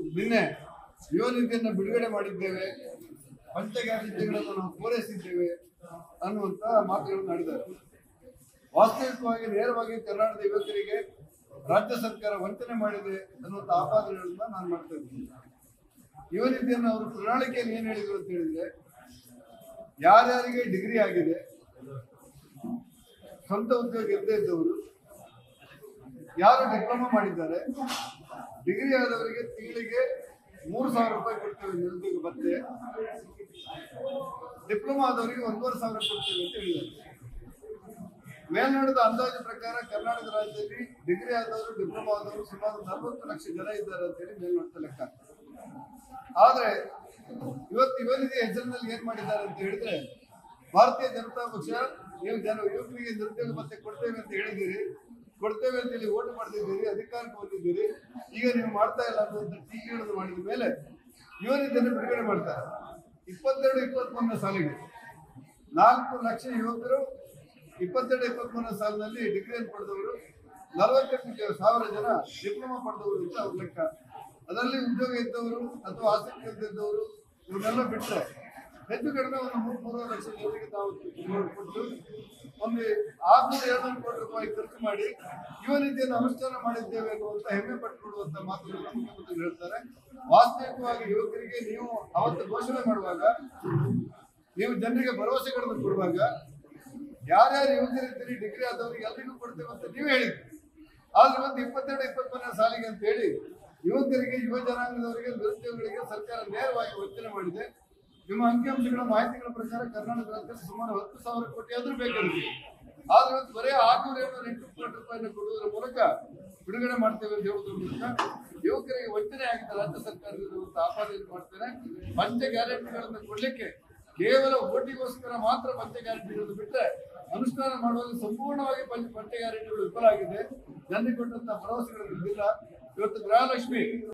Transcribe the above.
ನಿನ್ನೆ ಯುವ ನಿಧಿಯನ್ನು ಬಿಡುಗಡೆ ಮಾಡಿದ್ದೇವೆ, ಪಂಚ ಗ್ಯಾರಂಟಿಗಳನ್ನು ನಾವು ಪೂರೈಸಿದ್ದೇವೆ ಅನ್ನುವಂತ ಮಾತುಗಳನ್ನು ಆಡಿದ್ದಾರೆ. ವಾಸ್ತವಿಕವಾಗಿ ನೇರವಾಗಿ ಕರ್ನಾಟಕದ ಯುವಕರಿಗೆ ರಾಜ್ಯ ಸರ್ಕಾರ ವಂಚನೆ ಮಾಡಿದೆ ಅನ್ನುವಂಥ ಆಪಾದನೆಗಳನ್ನ ನಾನು ಮಾಡ್ತಾ ಇದ್ದೀನಿ. ಯುವ ನಿಧಿಯನ್ನು ಅವರು ಪ್ರಣಾಳಿಕೆಯನ್ನು ಏನ್ ಹೇಳಿದ್ರು ಅಂತ ಹೇಳಿದ್ರೆ, ಯಾರ್ಯಾರಿಗೆ ಡಿಗ್ರಿ ಆಗಿದೆ, ಸ್ವಂತ ಉದ್ಯೋಗ ಇಲ್ಲದೆ ಇದ್ದವರು, ಯಾರು ಡಿಪ್ಲೊಮಾ ಮಾಡಿದ್ದಾರೆ, ಡಿಗ್ರಿ ಆದವರಿಗೆ ತಿಂಗಳಿಗೆ 3,000 ರೂಪಾಯಿ ಕೊಡ್ತೇವೆ ನಿರುದ್ಯೋಗ ಭತ್ಯೆ, ಡಿಪ್ಲೊಮಾ ಆದವರಿಗೆ 1,500 ಕೊಡ್ತೇವೆ ಅಂತ ಹೇಳಿದ್ದಾರೆ. ಮೇಲ್ನೋಟದ ಅಂದಾಜು ಪ್ರಕಾರ ಕರ್ನಾಟಕ ರಾಜ್ಯದಲ್ಲಿ ಡಿಗ್ರಿ ಆದವರು, ಡಿಪ್ಲೊಮಾ ಆದವರು ಸುಮಾರು 40 ಲಕ್ಷ ಜನ ಇದ್ದಾರೆ ಅಂತ ಹೇಳಿ ಮೇಲ್ನೋಟದ ಲೆಕ್ಕ. ಆದ್ರೆ ಇವತ್ತು ಯುವ ನಿಧಿ ಹೆಸರಿನಲ್ಲಿ ಏನ್ ಮಾಡಿದ್ದಾರೆ ಅಂತ ಹೇಳಿದ್ರೆ, ಭಾರತೀಯ ಜನತಾ ಪಕ್ಷ ನೀವು ಯುವಕರಿಗೆ ನಿರುದ್ಯೋಗ ಭತ್ಯೆ ಕೊಡ್ತೇವೆ ಅಂತ ಹೇಳಿದ್ದೀರಿ, ಕೊಡ್ತೇವೆ ಅಂತ ಹೇಳಿ ಓಟ್ ಮಾಡ್ತಿದ್ದೀರಿ, ಅಧಿಕಾರಕ್ಕೆ ಬಂದಿದ್ದೀರಿ, ಈಗ ನೀವು ಮಾಡ್ತಾ ಇಲ್ಲ ಅನ್ನುವಂಥ ಟೀಕೆಗಳನ್ನು ಮಾಡಿದ ಮೇಲೆ ಯುವ ನಿಧಿಯನ್ನು ಬಿಡುಗಡೆ ಮಾಡ್ತಾರೆ. 22-23 ಸಾಲಿಗೆ 4 ಲಕ್ಷ ಯುವಕರು 22-23 ಸಾಲಿನಲ್ಲಿ ಡಿಗ್ರಿಯನ್ನು ಪಡೆದವರು, 48,000 ಜನ ಡಿಪ್ಲೊಮಾ ಪಡೆದವರು ಅಂತ ಅವ್ರ ಲೆಕ್ಕ. ಅದರಲ್ಲಿ ಉದ್ಯೋಗ ಇದ್ದವರು ಅಥವಾ ಆಸಕ್ತಿ ಇದ್ದವರು ಇವನ್ನೆಲ್ಲ ಬಿಟ್ಟರೆ ಹೆಚ್ಚು ಕಡಿಮೆ ಒಂದು 3-3 ಲಕ್ಷ ಜನರಿಗೆ ನಾವು ಕೊಟ್ಟು ಒಂದು 600-700 ಕೋಟಿ ರೂಪಾಯಿ ಖರ್ಚು ಮಾಡಿ ಯುವ ನಿಧಿಯನ್ನು ಅನುಷ್ಠಾನ ಮಾಡಿದ್ದೇವೆ ಅನ್ನುವಂತ ಹೆಮ್ಮೆ ಪಟ್ಟುಕೊಳ್ಳುವಂತ ಮಾತುಗಳನ್ನು ಮುಖ್ಯಮಂತ್ರಿಗಳು ಹೇಳ್ತಾರೆ. ವಾಸ್ತವಿಕವಾಗಿ ಯುವಕರಿಗೆ ನೀವು ಅವತ್ತು ಘೋಷಣೆ ಮಾಡುವಾಗ, ನೀವು ಜನರಿಗೆ ಭರವಸೆಗಳನ್ನು ಕೊಡುವಾಗ, ಯಾರ್ಯಾರು ಯುವಕರಿದ್ದೀರಿ ಡಿಗ್ರಿ ಆದವರಿಗೆ ಎಲ್ರಿಗೂ ಕೊಡ್ತೇವೆ ಅಂತ ನೀವೇ ಹೇಳಿದ್ರಿ. ಆದ್ರೆ ಇವತ್ತು 22-23 ಸಾಲಿಗೆ ಅಂತ ಹೇಳಿ ಯುವಕರಿಗೆ, ಯುವ ಜನಾಂಗದವರಿಗೆ, ನಿರುದ್ಯೋಗಿಗಳಿಗೆ ಸರ್ಕಾರ ನೇರವಾಗಿ ವಂಚನೆ ಮಾಡಿದೆ. ನಿಮ್ಮ ಅಂಕಿಅಂಶಗಳ ಮಾಹಿತಿಗಳ ಪ್ರಕಾರ ಕರ್ನಾಟಕ ರಾಜ್ಯದಲ್ಲಿ ಸುಮಾರು 10,000 ಕೋಟಿ ಆದ್ರೂ ಬೇಕಾಗಿದೆ. ಆದ್ರೆ ಇವತ್ತು ಬರೀ 600-708 ಕೋಟಿ ರೂಪಾಯಿಯನ್ನು ಕೊಡುವುದರ ಮೂಲಕ ಬಿಡುಗಡೆ ಮಾಡ್ತೇವೆ ಅಂತ ಹೇಳುವುದರ ಮೂಲಕ ಯುವಕರಿಗೆ ವಂಚನೆ ಆಗಿದೆ ರಾಜ್ಯ ಸರ್ಕಾರದಿಂದ ಆಪಾದನೆ ಮಾಡ್ತೇನೆ. ಪಂಚ ಗ್ಯಾರಂಟಿಗಳನ್ನು ಕೊಡ್ಲಿಕ್ಕೆ ಕೇವಲ ಓಟಿಗೋಸ್ಕರ ಮಾತ್ರ ಪಂಚ ಗ್ಯಾರಂಟಿಗಳನ್ನು ಬಿಟ್ಟರೆ ಅನುಷ್ಠಾನ ಮಾಡುವಲ್ಲಿ ಸಂಪೂರ್ಣವಾಗಿ ಪಂಚ ಗ್ಯಾರಂಟಿಗಳು ವಿಫಲ ಆಗಿದೆ. ಜನರಿಗೆ ಕೊಟ್ಟಂತಹ ಭರವಸೆಗಳು ಇಲ್ಲ. ಇವತ್ತು ಗೃಹಲಕ್ಷ್ಮಿ